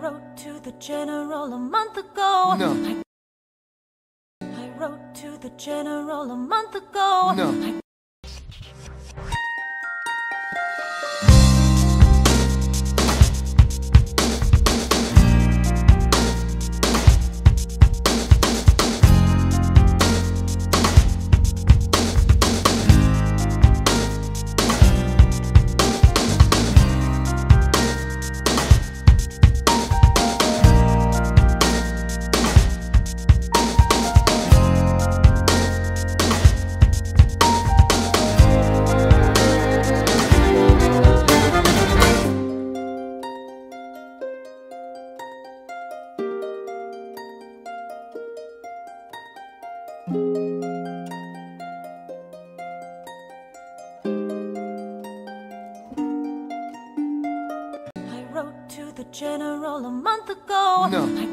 wrote to the general a month ago. No. I wrote to the general a month ago. No. I wrote to the general a month ago. No.